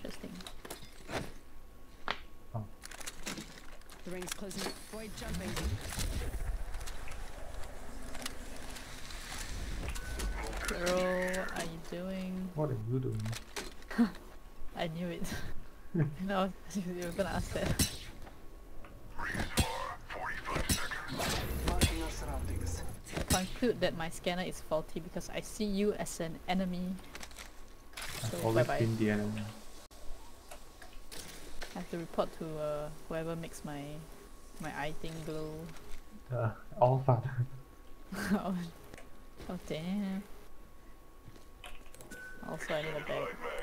interesting. Oh. The ring's closing. Avoid jumping. Girl, what are you doing? What are you doing? I knew it. No, you were gonna ask that. Marking our surroundings. Conclude that my scanner is faulty because I see you as an enemy. I've So always bye-bye. been the enemy. I have to report to whoever makes my eye thing glow. All fun. Oh, oh damn. Also I need a bag.